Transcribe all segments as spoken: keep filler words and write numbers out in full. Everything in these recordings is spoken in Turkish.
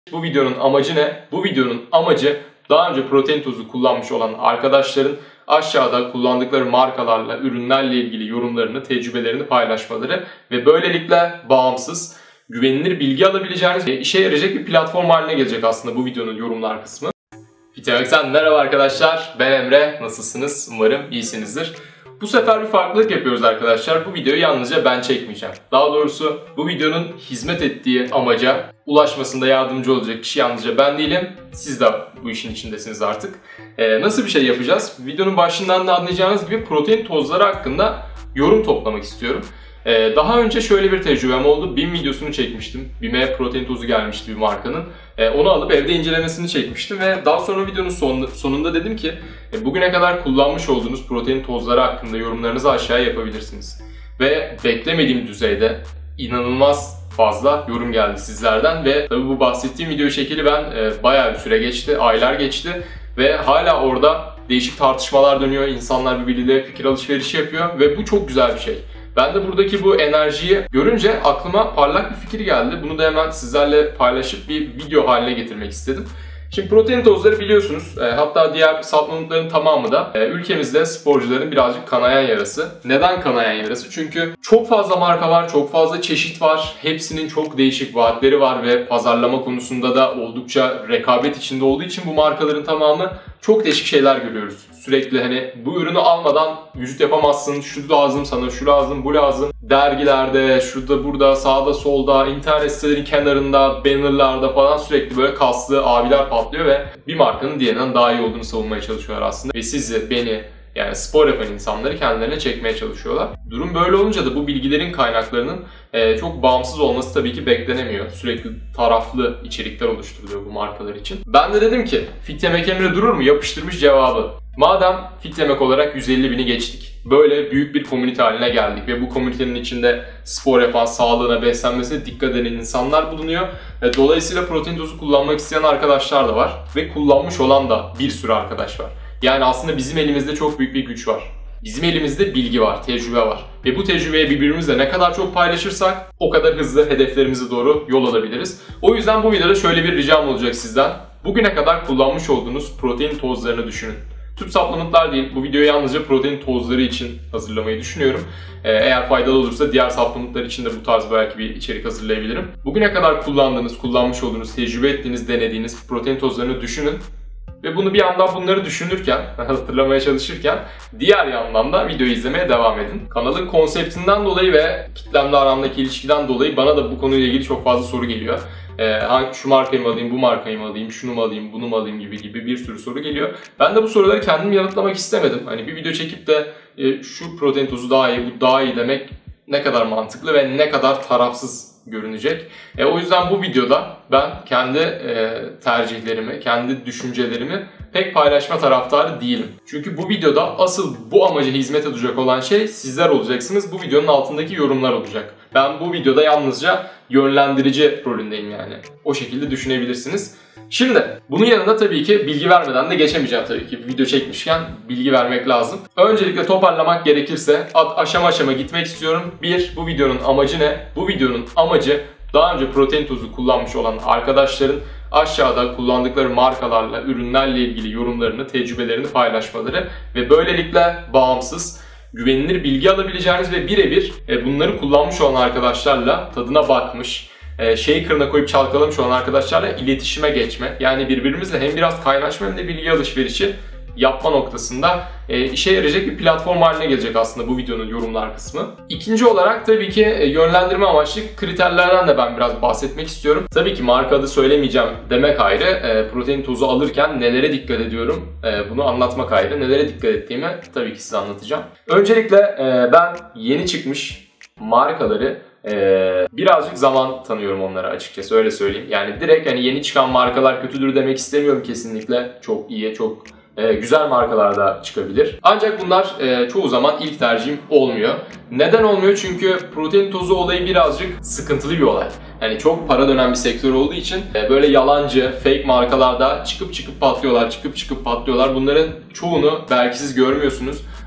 Bu videonun amacı ne? Bu videonun amacı daha önce protein tozu kullanmış olan arkadaşların aşağıda kullandıkları markalarla, ürünlerle ilgili yorumlarını, tecrübelerini paylaşmaları ve böylelikle bağımsız, güvenilir bilgi alabileceğiniz ve işe yarayacak bir platform haline gelecek aslında bu videonun yorumlar kısmı. Fitemex'ten merhaba arkadaşlar, ben Emre. Nasılsınız? Umarım iyisinizdir. Bu sefer bir farklılık yapıyoruz arkadaşlar. Bu videoyu yalnızca ben çekmeyeceğim. Daha doğrusu bu videonun hizmet ettiği amaca ulaşmasında yardımcı olacak kişi yalnızca ben değilim. Siz de bu işin içindesiniz artık. Ee, nasıl bir şey yapacağız? Videonun başından da anlayacağınız gibi protein tozları hakkında yorum toplamak istiyorum. Ee, daha önce şöyle bir tecrübem oldu. B İ M videosunu çekmiştim. B İ M'e protein tozu gelmişti bir markanın. Ee, onu alıp evde incelemesini çekmiştim ve daha sonra videonun son, sonunda dedim ki e, bugüne kadar kullanmış olduğunuz protein tozları hakkında yorumlarınızı aşağıya yapabilirsiniz. Ve beklemediğim düzeyde inanılmaz fazla yorum geldi sizlerden ve tabii bu bahsettiğim video çekili ben e, bayağı bir süre geçti, aylar geçti ve hala orada değişik tartışmalar dönüyor, insanlar birbiriyle fikir alışverişi yapıyor ve bu çok güzel bir şey. Ben de buradaki bu enerjiyi görünce aklıma parlak bir fikir geldi. Bunu da hemen sizlerle paylaşıp bir video haline getirmek istedim. Şimdi protein tozları biliyorsunuz, hatta diğer supplementların tamamı da ülkemizde sporcuların birazcık kanayan yarası. Neden kanayan yarası? Çünkü çok fazla marka var, çok fazla çeşit var. Hepsinin çok değişik vaatleri var ve pazarlama konusunda da oldukça rekabet içinde olduğu için bu markaların tamamı çok değişik şeyler görüyoruz. Sürekli hani bu ürünü almadan vücut yapamazsın, şu lazım sana, şu lazım, bu lazım. Dergilerde, şurada, burada, sağda, solda, internet sitelerin kenarında, bannerlarda falan sürekli böyle kaslı abiler patlıyor ve bir markanın diğerinden daha iyi olduğunu savunmaya çalışıyorlar aslında. Ve sizi, beni, yani spor yapan insanları kendilerine çekmeye çalışıyorlar. Durum böyle olunca da bu bilgilerin kaynaklarının e, çok bağımsız olması tabii ki beklenemiyor. Sürekli taraflı içerikler oluşturuluyor bu markalar için. Ben de dedim ki Fit Yemek Emre durur mu? Yapıştırmış cevabı. Madem Fit Yemek olarak yüz elli bini geçtik. Böyle büyük bir komünite haline geldik ve bu komünitenin içinde spor yapan, sağlığına, beslenmesine dikkat eden insanlar bulunuyor. Dolayısıyla protein tozu kullanmak isteyen arkadaşlar da var ve kullanmış olan da bir sürü arkadaş var. Yani aslında bizim elimizde çok büyük bir güç var. Bizim elimizde bilgi var, tecrübe var. Ve bu tecrübeyi birbirimizle ne kadar çok paylaşırsak o kadar hızlı hedeflerimize doğru yol alabiliriz. O yüzden bu videoda şöyle bir ricam olacak sizden. Bugüne kadar kullanmış olduğunuz protein tozlarını düşünün. Tüm supplementlar değil, bu videoyu yalnızca protein tozları için hazırlamayı düşünüyorum. Eğer faydalı olursa diğer supplementlar için de bu tarz belki bir içerik hazırlayabilirim. Bugüne kadar kullandığınız, kullanmış olduğunuz, tecrübe ettiğiniz, denediğiniz protein tozlarını düşünün. Ve bunu bir yandan bunları düşünürken, hatırlamaya çalışırken diğer yandan da videoyu izlemeye devam edin. Kanalın konseptinden dolayı ve kitlemle aramdaki ilişkiden dolayı bana da bu konuyla ilgili çok fazla soru geliyor. Ee, şu markayı mı alayım, bu markayı mı alayım, şunu mu alayım, bunu mu alayım gibi gibi bir sürü soru geliyor. Ben de bu soruları kendim yanıtlamak istemedim. Hani bir video çekip de e, şu protein tozu daha iyi, bu daha iyi demek ne kadar mantıklı ve ne kadar tarafsız görünecek. E, o yüzden bu videoda ben kendi e, tercihlerimi, kendi düşüncelerimi pek paylaşma taraftarı değilim. Çünkü bu videoda asıl bu amaca hizmet edecek olan şey sizler olacaksınız. Bu videonun altındaki yorumlar olacak. Ben bu videoda yalnızca yönlendirici rolündeyim yani. O şekilde düşünebilirsiniz. Şimdi bunun yanında tabii ki bilgi vermeden de geçemeyeceğim tabii ki. Video çekmişken bilgi vermek lazım. Öncelikle toparlamak gerekirse aşama aşama gitmek istiyorum. Bir, bu videonun amacı ne? Bu videonun amacı daha önce protein tozu kullanmış olan arkadaşların aşağıda kullandıkları markalarla, ürünlerle ilgili yorumlarını, tecrübelerini paylaşmaları ve böylelikle bağımsız, güvenilir bilgi alabileceğiniz ve birebir bunları kullanmış olan arkadaşlarla tadına bakmış, shaker'ına koyup çalkalamış olan arkadaşlarla iletişime geçme. Yani birbirimizle hem biraz kaynaşma hem de bilgi alışverişi yapma noktasında işe yarayacak bir platform haline gelecek aslında bu videonun yorumlar kısmı. İkinci olarak tabii ki yönlendirme amaçlı kriterlerden de ben biraz bahsetmek istiyorum. Tabii ki marka adı söylemeyeceğim demek ayrı, protein tozu alırken nelere dikkat ediyorum bunu anlatmak ayrı. Nelere dikkat ettiğimi tabii ki size anlatacağım. Öncelikle ben yeni çıkmış markaları Ee, birazcık zaman tanıyorum onlara açıkçası, öyle söyleyeyim. Yani direkt hani yeni çıkan markalar kötüdür demek istemiyorum kesinlikle. Çok iyi, çok e, güzel markalar da çıkabilir. Ancak bunlar e, çoğu zaman ilk tercihim olmuyor. Neden olmuyor? Çünkü protein tozu olayı birazcık sıkıntılı bir olay. Yani çok para dönen bir sektör olduğu için e, böyle yalancı, fake markalarda çıkıp çıkıp patlıyorlar, çıkıp çıkıp patlıyorlar. Bunların çoğunu belki siz görmüyorsunuz.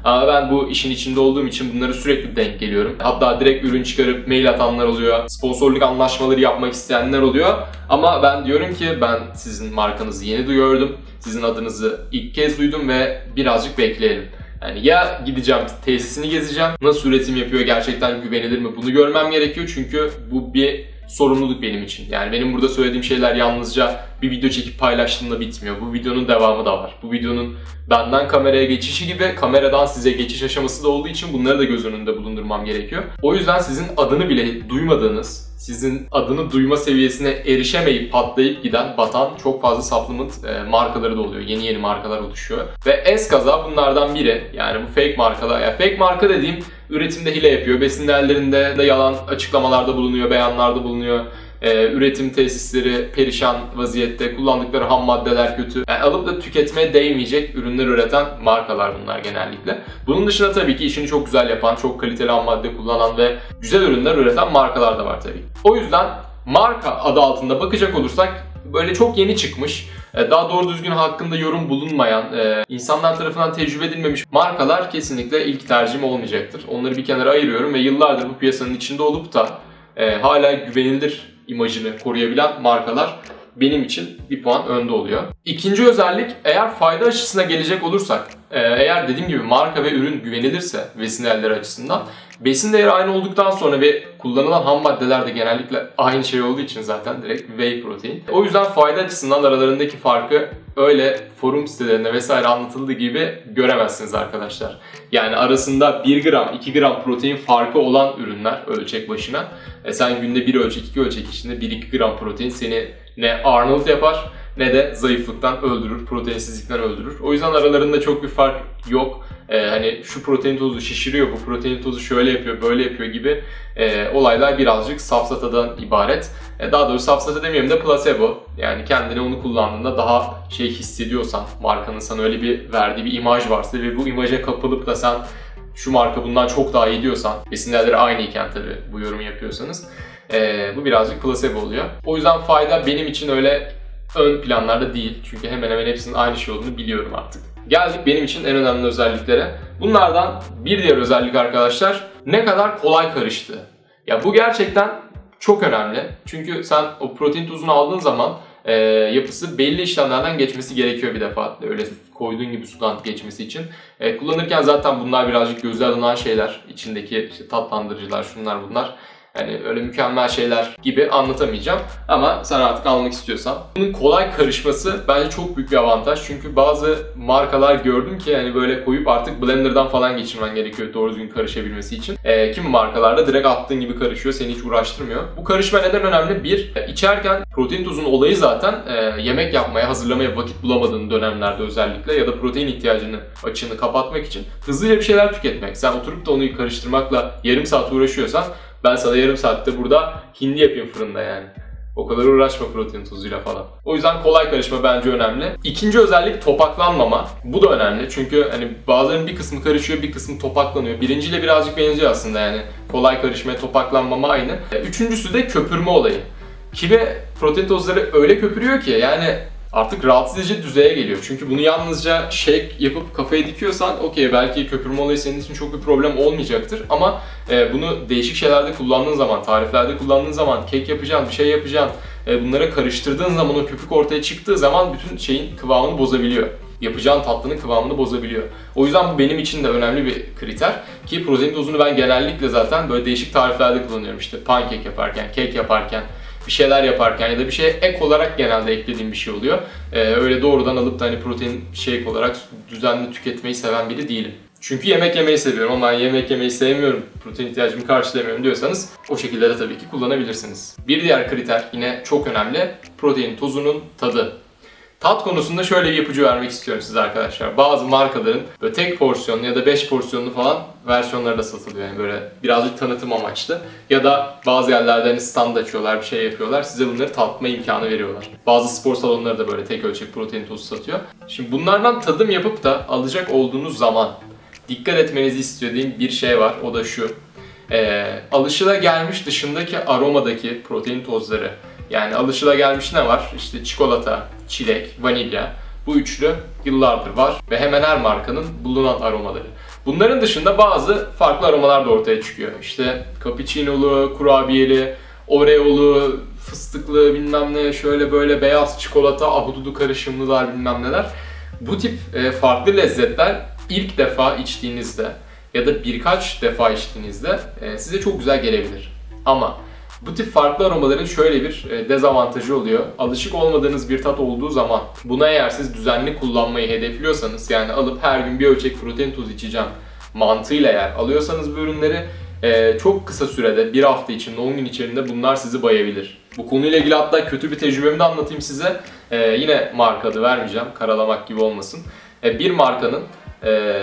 Ama ben bu işin içinde olduğum için bunları sürekli denk geliyorum. Hatta direkt ürün çıkarıp mail atanlar oluyor. Sponsorluk anlaşmaları yapmak isteyenler oluyor. Ama ben diyorum ki ben sizin markanızı yeni duyuyordum. Sizin adınızı ilk kez duydum ve birazcık bekleyelim. Yani ya gideceğim tesisini gezeceğim, nasıl üretim yapıyor, gerçekten güvenilir mi, bunu görmem gerekiyor. Çünkü bu bir sorumluluk benim için. Yani benim burada söylediğim şeyler yalnızca bir video çekip paylaştığımda bitmiyor. Bu videonun devamı da var. Bu videonun benden kameraya geçişi gibi kameradan size geçiş aşaması da olduğu için bunları da göz önünde bulundurmam gerekiyor. O yüzden sizin adını bile duymadığınız, sizin adını duyma seviyesine erişemeyip patlayıp giden, batan çok fazla supplement e, markaları da oluyor. Yeni yeni markalar oluşuyor. Ve eskaza bunlardan biri. Yani bu fake markalar. Yani fake marka dediğim üretimde hile yapıyor. Besin değerlerinde de yalan açıklamalarda bulunuyor, beyanlarda bulunuyor. Ee, üretim tesisleri perişan vaziyette, kullandıkları ham maddeler kötü. Yani alıp da tüketmeye değmeyecek ürünler üreten markalar bunlar genellikle. Bunun dışında tabii ki işini çok güzel yapan, çok kaliteli ham madde kullanan ve güzel ürünler üreten markalar da var tabii. O yüzden marka adı altında bakacak olursak böyle çok yeni çıkmış, daha doğru düzgün hakkında yorum bulunmayan, insanlar tarafından tecrübe edilmemiş markalar kesinlikle ilk tercihim olmayacaktır. Onları bir kenara ayırıyorum ve yıllardır bu piyasanın içinde olup da hala güvenilir imajını koruyabilen markalar benim için bir puan önde oluyor. İkinci özellik, eğer fayda açısına gelecek olursak, eğer dediğim gibi marka ve ürün güvenilirse besin değerleri açısından, besin değeri aynı olduktan sonra ve kullanılan ham maddeler de genellikle aynı şey olduğu için zaten direkt whey protein. O yüzden fayda açısından aralarındaki farkı öyle forum sitelerinde vesaire anlatıldığı gibi göremezsiniz arkadaşlar. Yani arasında bir gram iki gram protein farkı olan ürünler ölçek başına. E sen günde bir ölçek iki ölçek içinde bir iki gram protein seni ne Arnold yapar ne de zayıflıktan öldürür, proteinsizlikten öldürür. O yüzden aralarında çok bir fark yok. Ee, hani şu protein tozu şişiriyor, bu protein tozu şöyle yapıyor, böyle yapıyor gibi e, olaylar birazcık safsatadan ibaret. E, daha doğrusu safsata demeyeyim de placebo. Yani kendine onu kullandığında daha şey hissediyorsan, markanın sana öyle bir verdiği bir imaj varsa ve bu imaja kapılıp da sen şu marka bundan çok daha iyi diyorsan, besin değerleri aynıyken tabii bu yorumu yapıyorsanız, e, bu birazcık placebo oluyor. O yüzden fayda benim için öyle ön planlarda değil. Çünkü hemen hemen hepsinin aynı şey olduğunu biliyorum artık. Geldik benim için en önemli özelliklere. Bunlardan bir diğer özellik arkadaşlar, ne kadar kolay karıştığı. Ya bu gerçekten çok önemli. Çünkü sen o protein tozunu aldığın zaman e, yapısı belli işlemlerden geçmesi gerekiyor bir defa. Öyle koyduğun gibi sudan geçmesi için. E, kullanırken zaten bunlar birazcık göze alınan şeyler. İçindeki işte tatlandırıcılar, şunlar bunlar. Yani öyle mükemmel şeyler gibi anlatamayacağım ama sen artık almak istiyorsan. Bunun kolay karışması bence çok büyük bir avantaj. Çünkü bazı markalar gördüm ki yani böyle koyup artık blenderdan falan geçirmen gerekiyor doğru düzgün karışabilmesi için. E, kimi markalarda direkt attığın gibi karışıyor, seni hiç uğraştırmıyor. Bu karışma neden önemli? Bir, içerken protein tozunun olayı zaten e, yemek yapmaya, hazırlamaya vakit bulamadığın dönemlerde özellikle ya da protein ihtiyacını, açığını kapatmak için hızlıca bir şeyler tüketmek. Sen oturup da onu karıştırmakla yarım saat uğraşıyorsan ben sana yarım saatte burada hindi yapayım fırında yani. O kadar uğraşma protein tozuyla falan. O yüzden kolay karışma bence önemli. İkinci özellik topaklanmama. Bu da önemli çünkü hani bazılarının bir kısmı karışıyor, bir kısmı topaklanıyor. Birinciyle birazcık benziyor aslında yani. Kolay karışmaya, topaklanmama aynı. Üçüncüsü de köpürme olayı. Kimi protein tozları öyle köpürüyor ki yani artık rahatsız edici düzeye geliyor. Çünkü bunu yalnızca shake yapıp kafaya dikiyorsan okey belki köpürme olayı senin için çok bir problem olmayacaktır. Ama e, bunu değişik şeylerde kullandığın zaman, tariflerde kullandığın zaman, kek yapacaksın, bir şey yapacaksın, e, bunlara karıştırdığın zaman o köpük ortaya çıktığı zaman bütün şeyin kıvamını bozabiliyor. Yapacağın tatlının kıvamını bozabiliyor. O yüzden bu benim için de önemli bir kriter. Ki protein tozunu ben genellikle zaten böyle değişik tariflerde kullanıyorum. İşte pankek yaparken, kek yaparken, bir şeyler yaparken ya da bir şeye ek olarak genelde eklediğim bir şey oluyor. Ee, öyle doğrudan alıp da hani protein shake olarak düzenli tüketmeyi seven biri değilim. Çünkü yemek yemeyi seviyorum ama ben yemek yemeyi sevmiyorum, protein ihtiyacımı karşılayamıyorum diyorsanız o şekilde de tabii ki kullanabilirsiniz. Bir diğer kriter yine çok önemli, protein tozunun tadı. Tat konusunda şöyle bir ipucu vermek istiyorum size arkadaşlar. Bazı markaların böyle tek porsiyonlu ya da beş porsiyonlu falan versiyonları da satılıyor. Yani böyle birazcık tanıtım amaçlı. Ya da bazı yerlerde hani stand açıyorlar, bir şey yapıyorlar. Size bunları tatma imkanı veriyorlar. Bazı spor salonları da böyle tek ölçek protein tozu satıyor. Şimdi bunlardan tadım yapıp da alacak olduğunuz zaman dikkat etmenizi istediğim bir şey var. O da şu. Ee, alışılagelmiş dışındaki aromadaki protein tozları. Yani alışılagelmiş ne var? İşte çikolata, çilek, vanilya. Bu üçlü yıllardır var ve hemen her markanın bulunan aromaları. Bunların dışında bazı farklı aromalar da ortaya çıkıyor. İşte cappuccino'lu, kurabiyeli, oreo'lu, fıstıklı bilmem ne, şöyle böyle beyaz çikolata, ahududu karışımlılar bilmem neler. Bu tip e, farklı lezzetler ilk defa içtiğinizde ya da birkaç defa içtiğinizde e, size çok güzel gelebilir. Ama bu tip farklı aromaların şöyle bir e, dezavantajı oluyor. Alışık olmadığınız bir tat olduğu zaman buna eğer siz düzenli kullanmayı hedefliyorsanız, yani alıp her gün bir ölçek protein tozu içeceğim mantığıyla eğer alıyorsanız bu ürünleri, Ee, çok kısa sürede, bir hafta içinde, on gün içerisinde bunlar sizi bayabilir. Bu konuyla ilgili hatta kötü bir tecrübemi de anlatayım size. Ee, yine marka adı vermeyeceğim, karalamak gibi olmasın. Ee, bir markanın e,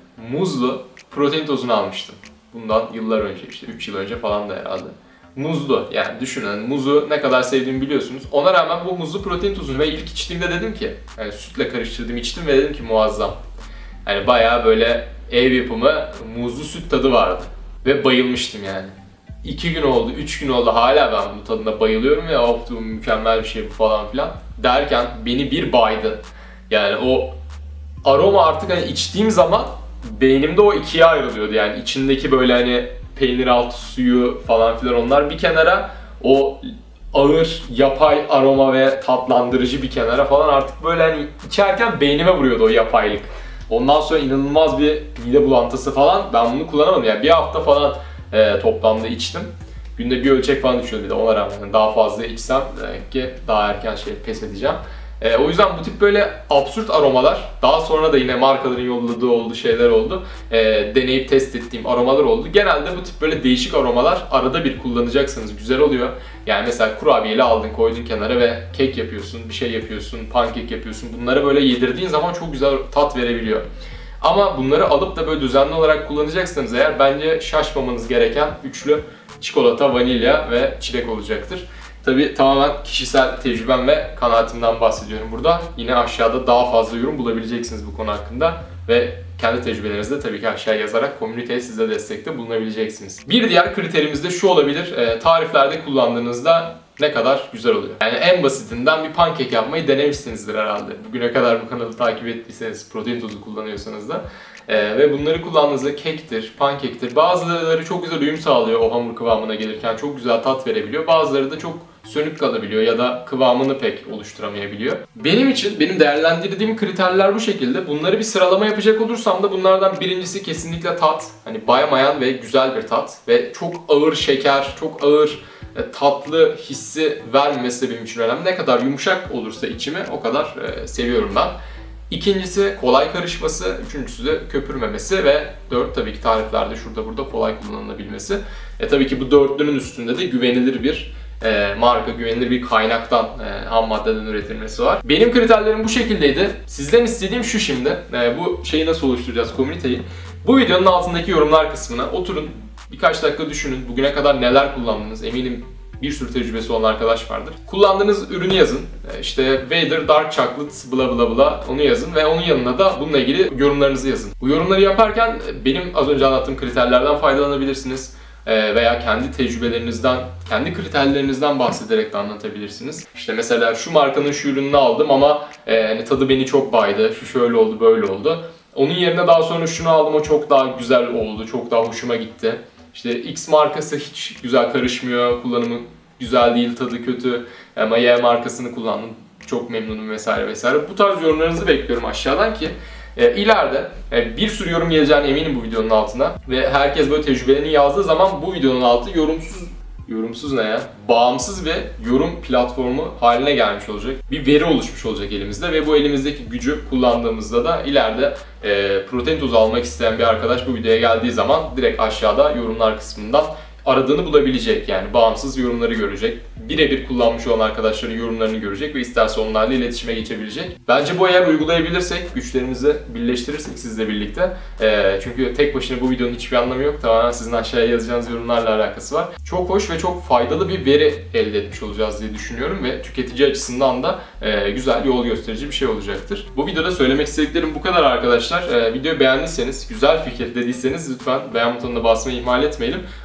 muzlu protein tozunu almıştım. Bundan yıllar önce, işte üç yıl önce falan da herhalde. Muzlu, yani düşünün, muzu ne kadar sevdiğimi biliyorsunuz. Ona rağmen bu muzlu protein tozunu ve ilk içtiğimde dedim ki, yani sütle karıştırdım, içtim ve dedim ki muazzam. Yani bayağı böyle ev yapımı muzlu süt tadı vardı. Ve bayılmıştım yani. İki gün oldu, üç gün oldu, hala ben bu tadına bayılıyorum ya, of bu mükemmel bir şey bu falan filan derken beni bir baydı. Yani o aroma artık hani içtiğim zaman beynimde o ikiye ayrılıyordu, yani içindeki böyle hani peynir altı suyu falan filan onlar bir kenara, o ağır yapay aroma ve tatlandırıcı bir kenara falan, artık böyle hani içerken beynime vuruyordu o yapaylık. Ondan sonra inanılmaz bir mide bulantısı falan. Ben bunu kullanamadım. Yani bir hafta falan e, toplamda içtim. Günde bir ölçek falan içiyordum bir de, ona rağmen. Yani daha fazla içsem demek ki daha erken şey pes edeceğim. E, o yüzden bu tip böyle absürt aromalar, daha sonra da yine markaların yolladığı oldu, şeyler oldu. E, deneyip test ettiğim aromalar oldu. Genelde bu tip böyle değişik aromalar arada bir kullanacaksınız, güzel oluyor. Yani mesela kurabiyeli aldın, koydun kenara ve kek yapıyorsun, bir şey yapıyorsun, pankek yapıyorsun. Bunları böyle yedirdiğin zaman çok güzel tat verebiliyor. Ama bunları alıp da böyle düzenli olarak kullanacaksınız eğer, bence şaşmamanız gereken üçlü çikolata, vanilya ve çilek olacaktır. Tabii tamamen kişisel tecrübem ve kanaatimden bahsediyorum burada. Yine aşağıda daha fazla yorum bulabileceksiniz bu konu hakkında ve kendi tecrübelerinizi de tabii ki aşağıya yazarak komüniteye size destekte bulunabileceksiniz. Bir diğer kriterimiz de şu olabilir: e, tariflerde kullandığınızda ne kadar güzel oluyor. Yani en basitinden bir pankek yapmayı denemişsinizdir herhalde. Bugüne kadar bu kanalı takip ettiyseniz, protein tozu kullanıyorsanız da. Ee, ve bunları kullandığınızda kektir, pankektir. Bazıları çok güzel uyum sağlıyor o hamur kıvamına gelirken, çok güzel tat verebiliyor. Bazıları da çok sönük kalabiliyor ya da kıvamını pek oluşturamayabiliyor. Benim için, benim değerlendirdiğim kriterler bu şekilde. Bunları bir sıralama yapacak olursam da bunlardan birincisi kesinlikle tat. Hani baymayan ve güzel bir tat ve çok ağır şeker, çok ağır tatlı hissi vermemesi de benim için önemli. Ne kadar yumuşak olursa içimi o kadar e, seviyorum ben. İkincisi kolay karışması, üçüncüsü de köpürmemesi ve dört tabii ki tariflerde şurada burada kolay kullanılabilmesi. E tabii ki bu dörtlünün üstünde de güvenilir bir e, marka, güvenilir bir kaynaktan, e, ham maddeden üretilmesi var. Benim kriterlerim bu şekildeydi. Sizden istediğim şu şimdi, e, bu şeyi nasıl oluşturacağız, komüniteyi? Bu videonun altındaki yorumlar kısmına oturun, birkaç dakika düşünün. Bugüne kadar neler kullandınız? Eminim bir sürü tecrübesi olan arkadaş vardır. Kullandığınız ürünü yazın. İşte Vader Dark Chocolate bla bla bla, onu yazın ve onun yanına da bununla ilgili yorumlarınızı yazın. Bu yorumları yaparken benim az önce anlattığım kriterlerden faydalanabilirsiniz. Veya kendi tecrübelerinizden, kendi kriterlerinizden bahsederek de anlatabilirsiniz. İşte mesela şu markanın şu ürününü aldım ama e, tadı beni çok baydı, şu şöyle oldu, böyle oldu. Onun yerine daha sonra şunu aldım, o çok daha güzel oldu, çok daha hoşuma gitti. İşte X markası hiç güzel karışmıyor, kullanımı güzel değil, tadı kötü ama Y markasını kullandım, çok memnunum vesaire vesaire. Bu tarz yorumlarınızı bekliyorum aşağıdan ki e, ileride e, bir sürü yorum geleceğine eminim bu videonun altına ve herkes böyle tecrübelerini yazdığı zaman bu videonun altı yorumsuz, yorumsuz ne ya? Bağımsız ve yorum platformu haline gelmiş olacak. Bir veri oluşmuş olacak elimizde ve bu elimizdeki gücü kullandığımızda da ileride e, protein tozu almak isteyen bir arkadaş bu videoya geldiği zaman direkt aşağıda yorumlar kısmından aradığını bulabilecek, yani bağımsız yorumları görecek. Birebir kullanmış olan arkadaşların yorumlarını görecek ve isterse onlarla iletişime geçebilecek. Bence bu, eğer uygulayabilirsek, güçlerimizi birleştirirsek sizle birlikte. E, çünkü tek başına bu videonun hiçbir anlamı yok. Tamamen sizin aşağıya yazacağınız yorumlarla alakası var. Çok hoş ve çok faydalı bir veri elde etmiş olacağız diye düşünüyorum ve tüketici açısından da e, güzel, yol gösterici bir şey olacaktır. Bu videoda söylemek istediklerim bu kadar arkadaşlar. E, videoyu beğendiyseniz, güzel fikir dediyseniz lütfen beğen butonuna basmayı ihmal etmeyelim. Aşağıya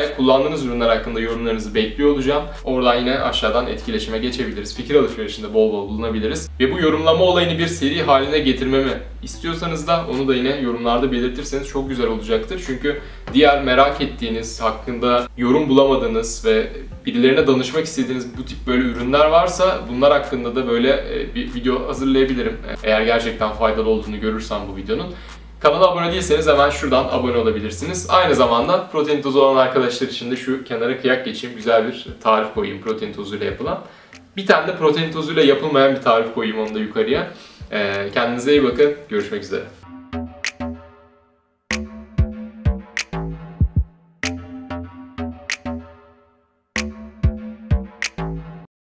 ve kullandığınız ürünler hakkında yorumlarınızı bekliyor olacağım. Oradan yine aşağıdan etkileşime geçebiliriz. Fikir alışverişinde bol bol bulunabiliriz. Ve bu yorumlama olayını bir seri haline getirmemi istiyorsanız da onu da yine yorumlarda belirtirseniz çok güzel olacaktır. Çünkü diğer merak ettiğiniz, hakkında yorum bulamadığınız ve birilerine danışmak istediğiniz bu tip böyle ürünler varsa bunlar hakkında da böyle bir video hazırlayabilirim. Eğer gerçekten faydalı olduğunu görürsem bu videonun. Kanala abone değilseniz hemen şuradan abone olabilirsiniz. Aynı zamanda protein tozu olan arkadaşlar için de şu kenara kıyak geçeyim. Güzel bir tarif koyayım protein tozuyla yapılan. Bir tane de protein tozuyla yapılmayan bir tarif koyayım onu da yukarıya. Kendinize iyi bakın. Görüşmek üzere.